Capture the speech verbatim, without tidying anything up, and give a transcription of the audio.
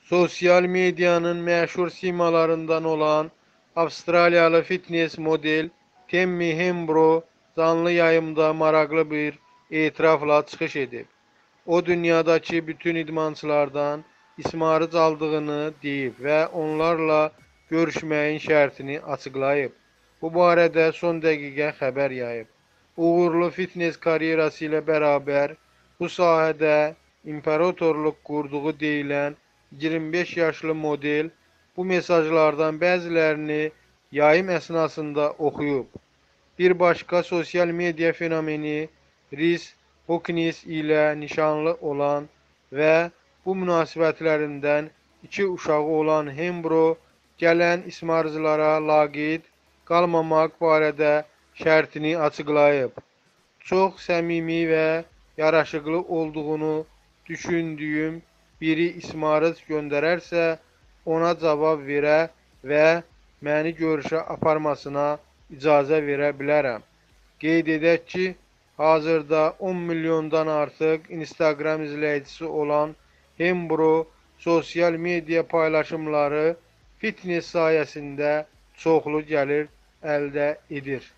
Sosyal medyanın məşhur simalarından olan Avstraliyalı fitness model Tammy Hembro canlı yayımda maraqlı bir etirafla çıxış edib. O dünyadakı bütün idmançılardan ismarıc aldığını deyib və onlarla görüşməyin şərtini açıqlayıb. Bu barədə son dəqiqə xəbər yayıb. Uğurlu fitness karyerası ilə bərabər bu sahədə imperatorluq qurduğu deyilən iyirmi beş yaşlı model bu mesajlardan bəzilərini yayım əsnasında oxuyub. Bir başqa sosial media fenomeni Reese Hawkins ilə nişanlı olan və bu münasibətlərindən iki uşağı olan Hembro gələn ismarıcılara laqeyd qalmamaq barədə şərtini açıqlayıb. Çox səmimi və yaraşıqlı olduğunu düşündüyüm biri ismarıc göndərərsə, ona cavab verə və məni görüşə aparmasına icazə verə bilərəm. Qeyd edək ki, hazırda on milyondan artıq Instagram izləyicisi olan Hembro sosial media paylaşımları fitness sayəsində çoxlu gəlir əldə edir.